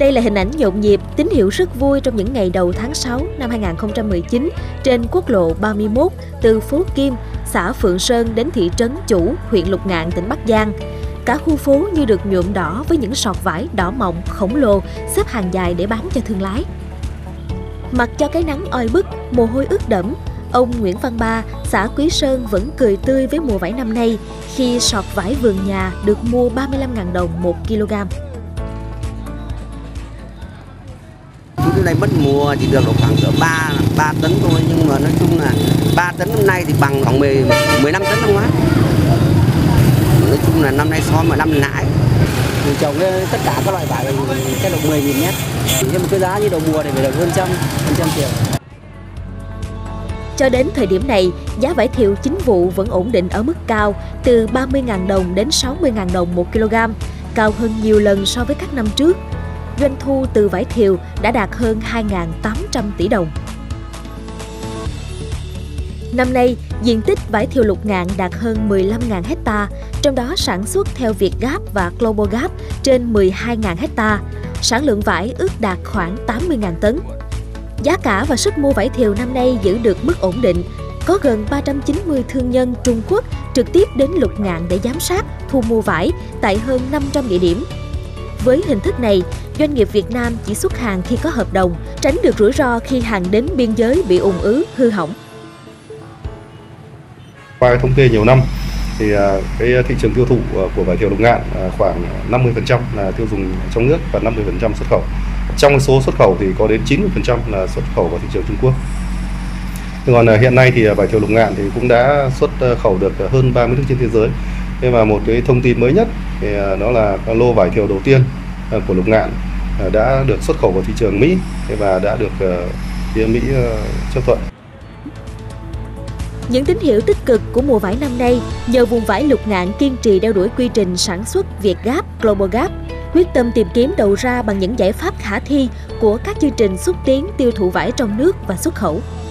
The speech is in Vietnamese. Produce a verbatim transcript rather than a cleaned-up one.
Đây là hình ảnh nhộn nhịp, tín hiệu rất vui trong những ngày đầu tháng sáu năm hai nghìn không trăm mười chín trên quốc lộ ba mươi mốt từ phố Kim, xã Phượng Sơn đến thị trấn Chủ, huyện Lục Ngạn, tỉnh Bắc Giang. Cả khu phố như được nhuộm đỏ với những sọt vải đỏ mọng khổng lồ xếp hàng dài để bán cho thương lái. Mặc cho cái nắng oi bức, mồ hôi ướt đẫm, ông Nguyễn Văn Ba, xã Quý Sơn vẫn cười tươi với mùa vải năm nay khi sọt vải vườn nhà được mua ba mươi lăm nghìn đồng một kg. Năm nay mất mùa chỉ được khoảng cỡ ba ba tấn thôi, nhưng mà nói chung là ba tấn năm nay thì bằng khoảng mười mười lăm tấn năm ngoái. Nói chung là năm nay so với năm lãi. Mình trồng tất cả các loại vải cái độ mười nghìn mét. Nhưng mà cái giá như đầu mùa thì phải được hơn trăm, hơn trăm triệu. Cho đến thời điểm này, giá vải thiều chính vụ vẫn ổn định ở mức cao, từ ba mươi nghìn đồng đến sáu mươi nghìn đồng một kg, cao hơn nhiều lần so với các năm trước. Doanh thu từ vải thiều đã đạt hơn hai nghìn tám trăm tỷ đồng. Năm nay, diện tích vải thiều Lục Ngạn đạt hơn mười lăm nghìn hecta, trong đó sản xuất theo Vietgap và Global Gap trên mười hai nghìn hecta. Sản lượng vải ước đạt khoảng tám mươi nghìn tấn. Giá cả và sức mua vải thiều năm nay giữ được mức ổn định. Có gần ba trăm chín mươi thương nhân Trung Quốc trực tiếp đến Lục Ngạn để giám sát, thu mua vải tại hơn năm trăm địa điểm. Với hình thức này, doanh nghiệp Việt Nam chỉ xuất hàng khi có hợp đồng, tránh được rủi ro khi hàng đến biên giới bị ùn ứ, hư hỏng. Qua thống kê nhiều năm, thì cái thị trường tiêu thụ của vải thiều Lục Ngạn khoảng năm mươi phần trăm là tiêu dùng trong nước và năm mươi phần trăm xuất khẩu. Trong số xuất khẩu thì có đến chín mươi phần trăm là xuất khẩu vào thị trường Trung Quốc. Còn hiện nay thì vải thiều Lục Ngạn thì cũng đã xuất khẩu được hơn ba mươi nước trên thế giới. Thế và một cái thông tin mới nhất thì đó là lô vải thiều đầu tiên của Lục Ngạn đã được xuất khẩu vào thị trường Mỹ và đã được phía Mỹ chấp thuận. Những tín hiệu tích cực của mùa vải năm nay nhờ vùng vải Lục Ngạn kiên trì đeo đuổi quy trình sản xuất Vietgap, Global Gap, quyết tâm tìm kiếm đầu ra bằng những giải pháp khả thi của các chương trình xúc tiến tiêu thụ vải trong nước và xuất khẩu.